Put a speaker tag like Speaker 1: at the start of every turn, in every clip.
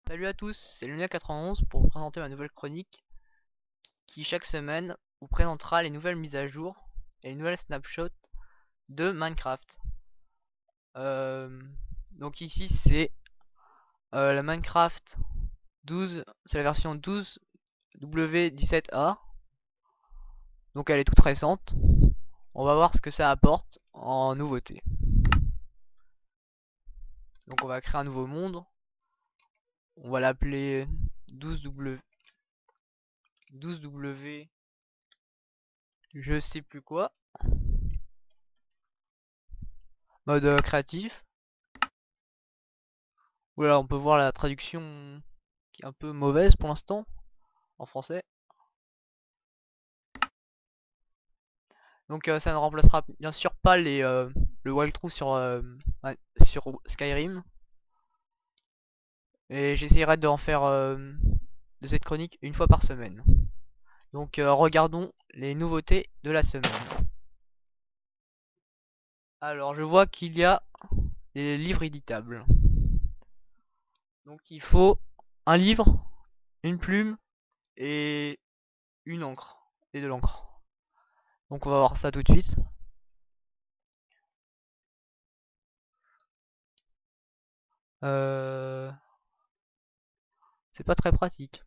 Speaker 1: Salut à tous, c'est Lunia91 pour vous présenter ma nouvelle chronique qui chaque semaine vous présentera les nouvelles mises à jour et les nouvelles snapshots de Minecraft. Donc ici c'est la Minecraft 12, c'est la version 12W17A. Donc elle est toute récente. On va voir ce que ça apporte en nouveauté. Donc on va créer un nouveau monde. On va l'appeler 12W je sais plus quoi. Mode créatif. Voilà, on peut voir la traduction qui est un peu mauvaise pour l'instant en français. Donc ça ne remplacera bien sûr pas le walkthrough sur Skyrim. Et j'essaierai d'en faire de cette chronique une fois par semaine. Donc regardons les nouveautés de la semaine. Alors je vois qu'il y a des livres éditables. Donc il faut un livre, une plume et une encre. Et de l'encre. Donc on va voir ça tout de suite. C'est pas très pratique.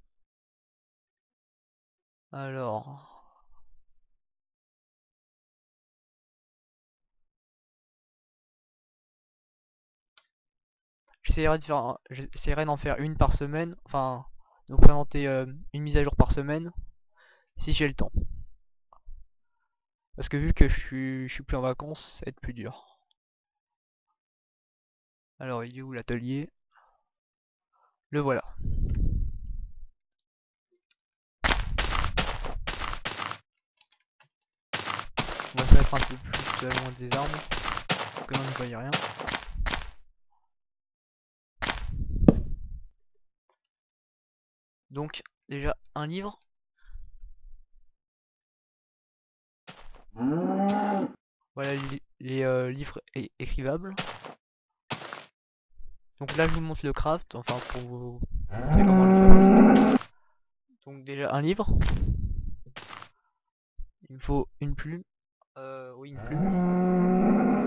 Speaker 1: Alors, j'essaierai d'en faire une par semaine, enfin, de vous présenter une mise à jour par semaine, si j'ai le temps. Parce que vu que je suis plus en vacances, ça va être plus dur. Alors, il est où l'atelier? Le voilà. On va se mettre un peu plus loin des arbres, parce que là on ne voyait rien. Donc, déjà, un livre. Voilà les livres écrivables. Donc là je vous montre le craft, enfin pour vous montrer comment le fabrique. Donc déjà un livre. Il me faut une plume. Oui, une plume.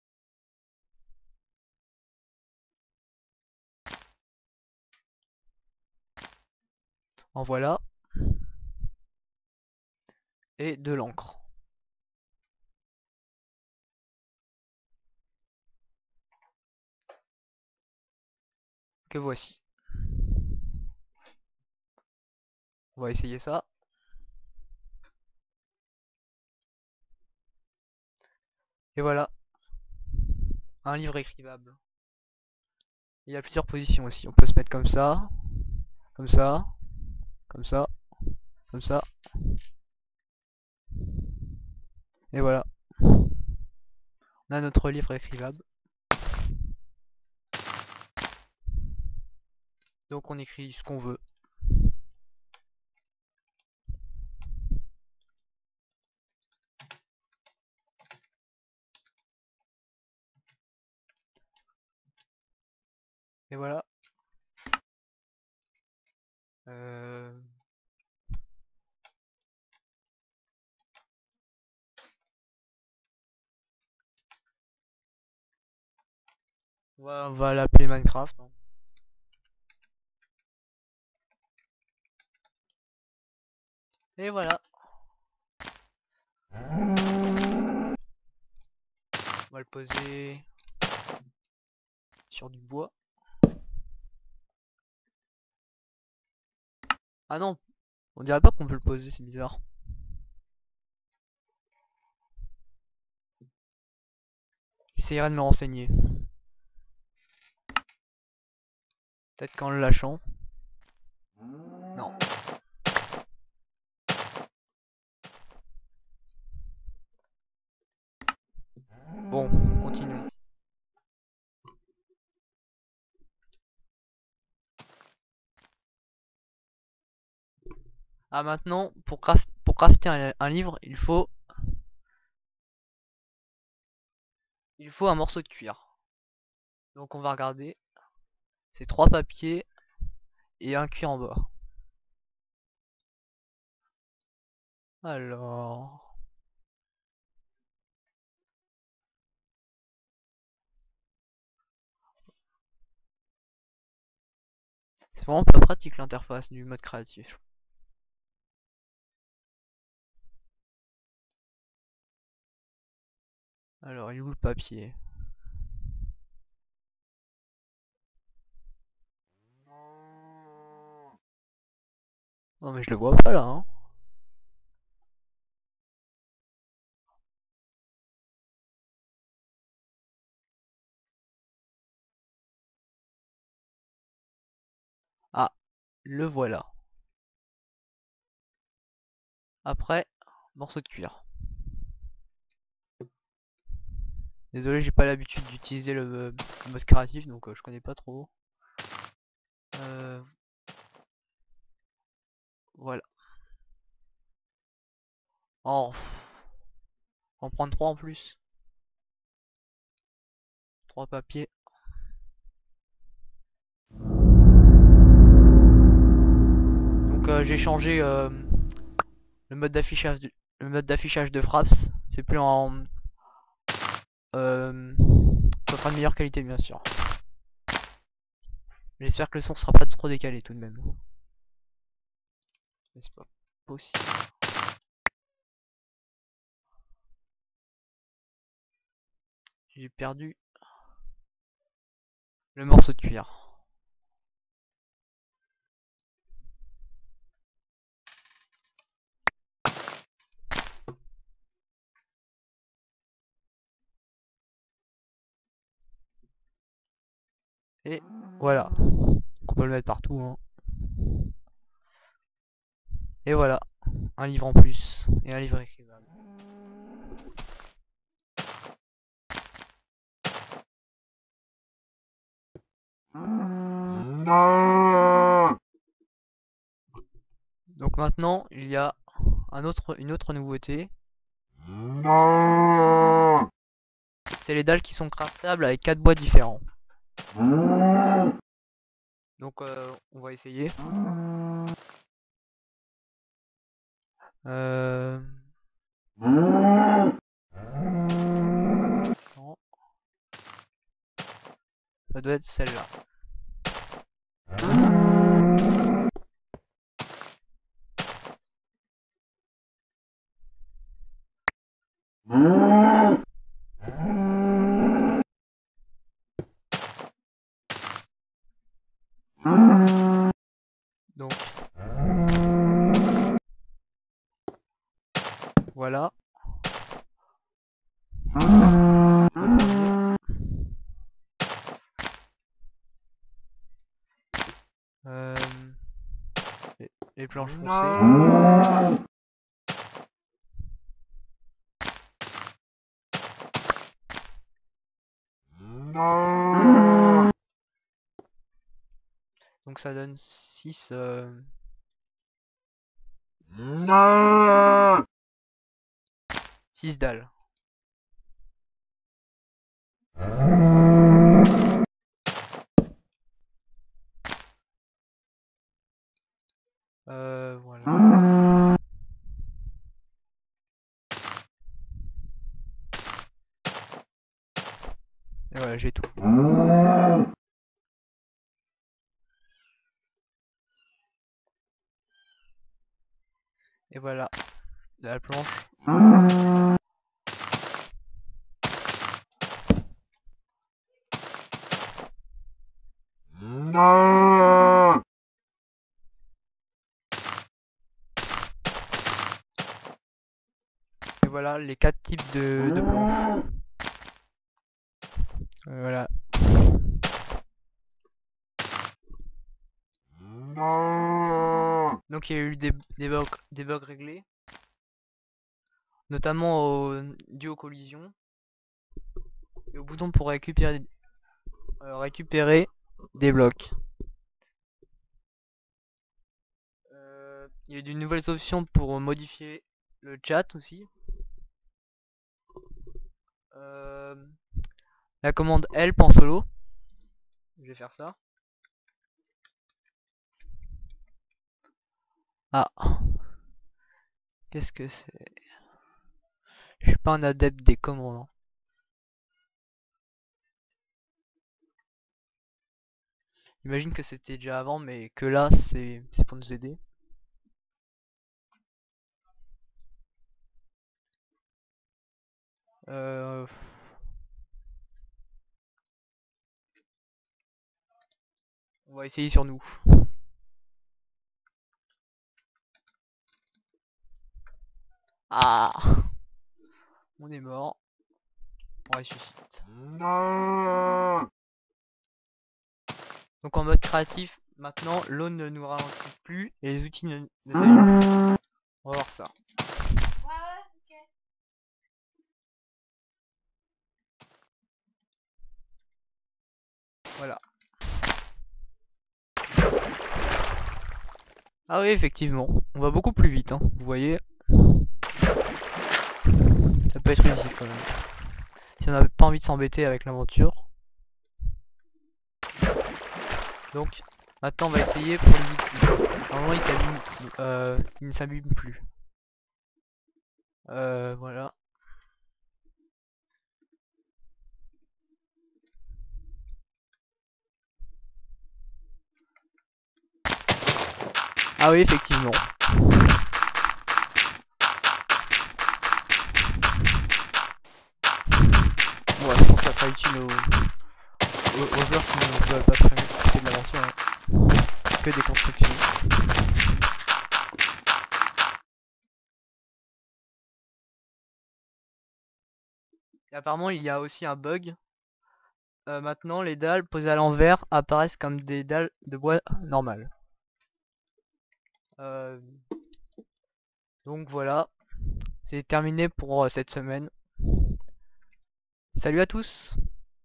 Speaker 1: En voilà. Et de l'encre. Que voici. On va essayer ça. Et voilà. Un livre écrivable. Il y a plusieurs positions aussi. On peut se mettre comme ça. Comme ça. Comme ça. Comme ça. Et voilà. On a notre livre écrivable. Donc on écrit ce qu'on veut. Et voilà. On va l'appeler Minecraft. Hein. Et voilà. On va le poser sur du bois. Ah non, on dirait pas qu'on peut le poser, c'est bizarre. J'essayerai de me renseigner. Peut-être qu'en le lâchant. Non. Bon, continuons. Ah maintenant, pour crafter un livre, il faut un morceau de cuir. Donc on va regarder. C'est 3 papiers et un cuir en bas. Alors... c'est vraiment pas pratique l'interface du mode créatif. Alors, il est où le papier? Non mais je le vois pas là, hein. Ah, le voilà. Après, morceau de cuir. Désolé, j'ai pas l'habitude d'utiliser le mode créatif, donc je connais pas trop. Voilà. Oh, on va en prendre 3 en plus. 3 papiers. Donc j'ai changé le mode d'affichage de Fraps. C'est plus en ça sera de meilleure qualité bien sûr. J'espère que le son sera pas trop décalé tout de même. Mais c'est pas possible. J'ai perdu le morceau de cuir. Et voilà. On peut le mettre partout, hein. Et voilà. Un livre en plus. Et un livre écrivable. Donc maintenant, il y a une autre nouveauté. C'est les dalles qui sont craftables avec 4 bois différents. Donc on va essayer. Non. Ça doit être celle-là. Donc voilà. Les planches foncées. Donc ça donne 6 6 dalles. Voilà. Et voilà, j'ai tout. Et voilà, la planche. Et voilà les 4 types de planches. Voilà. Donc il y a eu des bugs réglés, notamment dû aux collisions et au bouton pour récupérer des blocs. Il y a eu de nouvelles options pour modifier le chat aussi. La commande help en solo. Je vais faire ça. Ah, qu'est-ce que c'est? Je suis pas un adepte des commandes, hein. J'imagine que c'était déjà avant, mais que là, c'est pour nous aider. Euh... On va essayer sur nous. Ah, on est mort. On ressuscite. Donc en mode créatif, maintenant l'eau ne nous ralentit plus et les outils ne s'allument plus. On va voir ça. Voilà. Ah oui, effectivement, on va beaucoup plus vite, hein. Vous voyez. Ça peut être utile quand même. Si on n'a pas envie de s'embêter avec l'aventure. Donc, maintenant on va essayer pour les outils. Normalement il ne s'allume plus. Voilà. Ah oui, effectivement. Ouais, je pense que ça sera utile aux joueurs qui ne veulent pas faire de l'aventure, hein. Que des constructions. Et apparemment il y a aussi un bug. Maintenant les dalles posées à l'envers apparaissent comme des dalles de bois normales. Donc voilà, c'est terminé pour cette semaine. Salut à tous!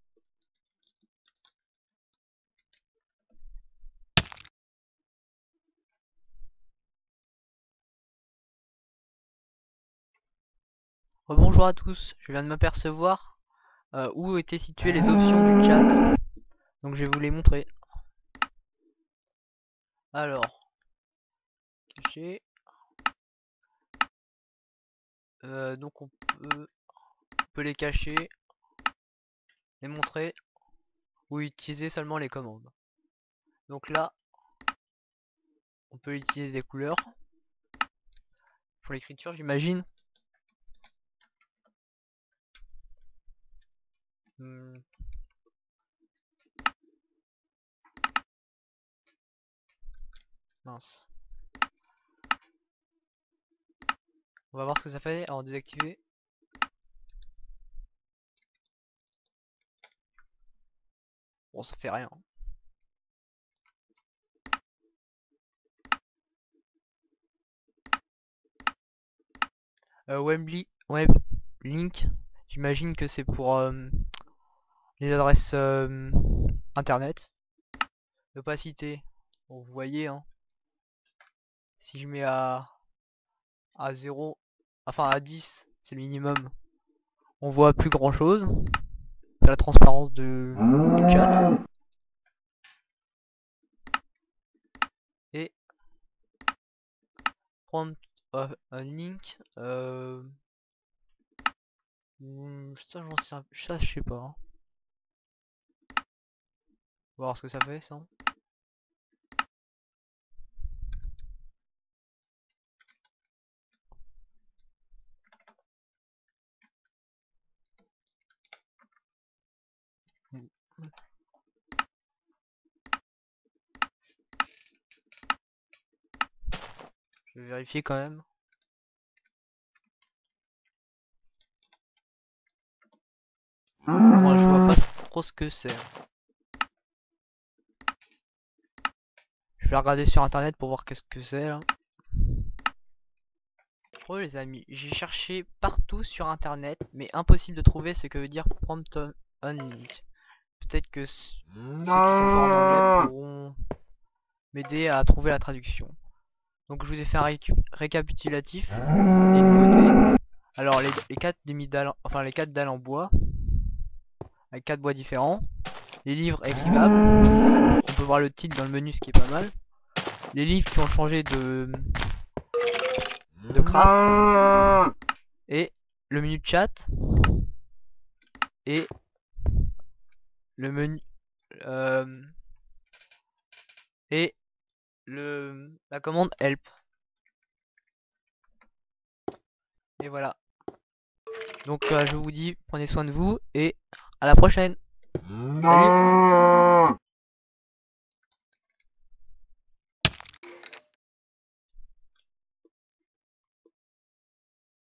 Speaker 1: Bonjour à tous, je viens de m'apercevoir où étaient situées les options du chat. Donc je vais vous les montrer. Alors, cacher. Donc on peut les cacher, les montrer, ou utiliser seulement les commandes. Donc là, on peut utiliser des couleurs. Pour l'écriture, j'imagine. Mince. On va voir ce que ça fait. Alors désactiver. Bon, ça fait rien. Web link. J'imagine que c'est pour les adresses internet. L'opacité. Bon, vous voyez, hein. Si je mets à 0, enfin à 10, c'est le minimum. On voit plus grand chose. La transparence du chat. Et prompt un link. Ça je sais pas. Hein. On va voir ce que ça fait ça. Je vais vérifier quand même. Moi je vois pas trop ce que c'est. Je vais regarder sur internet pour voir qu'est-ce que c'est là. Oh les amis, j'ai cherché partout sur internet, mais impossible de trouver ce que veut dire prompt on link. Peut-être que ceux qui sont forts en anglais pourront m'aider à trouver la traduction. Donc je vous ai fait un récapitulatif des nouveautés. Alors les 4 demi-dalles, enfin les 4 dalles en bois, avec 4 bois différents. Les livres écrivables, on peut voir le titre dans le menu, ce qui est pas mal. Les livres qui ont changé de de craft, et le menu de chat, et le menu et la commande help. Et voilà. Donc je vous dis, prenez soin de vous et à la prochaine. Salut.